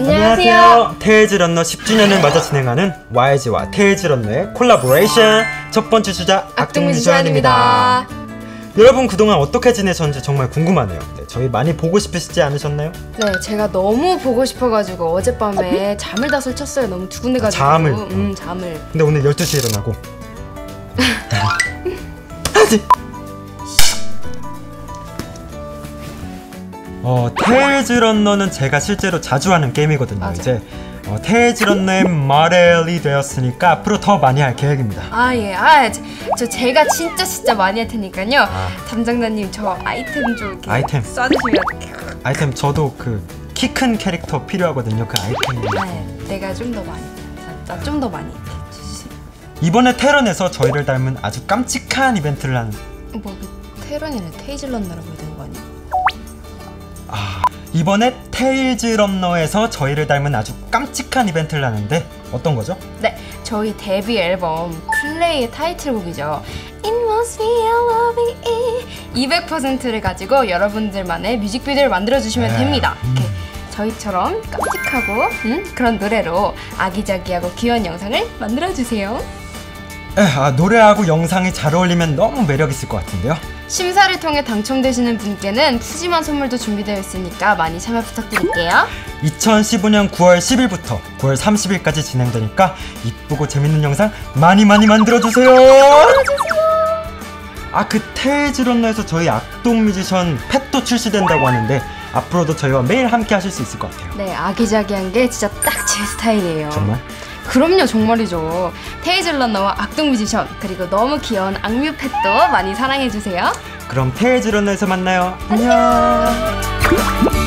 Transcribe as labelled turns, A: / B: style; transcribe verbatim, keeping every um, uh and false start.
A: 안녕하세요. 테일즈 런너 십 주년을 맞아 진행하는 와이지와 테일즈 런너의 콜라보레이션 첫 번째 주자 악동뮤지션입니다. 여러분 그동안 어떻게 지내셨는지 정말 궁금하네요. 네, 저희 많이 보고 싶으시지 않으셨나요?
B: 네, 제가 너무 보고 싶어가지고 어젯밤에 잠을 다 설쳤어요. 너무 두근대가지고.
A: 아, 잠을?
B: 음, 잠을.
A: 근데 오늘 열두 시에 일어나고 어, 테일즈 런너는 제가 실제로 자주 하는 게임이거든요.
B: 맞아.
A: 이제 어, 테일즈 런너의 모델이 되었으니까 앞으로 더 많이 할 계획입니다.
B: 아, 예. 아, 저, 저 제가 진짜 진짜 많이 할 테니까요.
A: 아.
B: 담당자님 저 아이템 좀 이렇게
A: 아이템.
B: 쏴주시면.
A: 아이템 저도 그 키 큰 캐릭터 필요하거든요. 그 아이템.
B: 네, 내가 좀 더 많이. 나 좀 더 많이 해주세요.
A: 이번에 테런에서 저희를 닮은 아주 깜찍한 이벤트를 한.
B: 뭐 그 테런이네 테이즐 런너라고 해야 되는 거 아니야?
A: 아, 이번에 테일즈 런너에서 저희를 닮은 아주 깜찍한 이벤트를 하는데 어떤 거죠?
B: 네, 저희 데뷔 앨범 플레이의 타이틀곡이죠. It must be a love it. 이백 퍼센트를 가지고 여러분들만의 뮤직비디오를 만들어주시면
A: 네.
B: 됩니다.
A: 음.
B: 이렇게 저희처럼 깜찍하고 음? 그런 노래로 아기자기하고 귀여운 영상을 만들어주세요.
A: 에, 아, 노래하고 영상이 잘 어울리면 너무 매력 있을 것 같은데요?
B: 심사를 통해 당첨되시는 분께는 푸짐한 선물도 준비되어 있으니까 많이 참여 부탁드릴게요.
A: 이천십오 년 구월 십일부터 구월 삼십일까지 진행되니까 이쁘고 재밌는 영상 많이 많이 만들어주세요. 아, 그 테일즈 런너에서 저희 악동 뮤지션 펫도 출시된다고 하는데 앞으로도 저희와 매일 함께 하실 수 있을 것 같아요.
B: 네, 아기자기한 게 진짜 딱 제 스타일이에요.
A: 정말?
B: 그럼요, 정말이죠. 테일즈 런너와 악동 뮤지션 그리고 너무 귀여운 악뮤 펫도 많이 사랑해주세요.
A: 그럼 테일즈 런너에서 만나요. 안녕.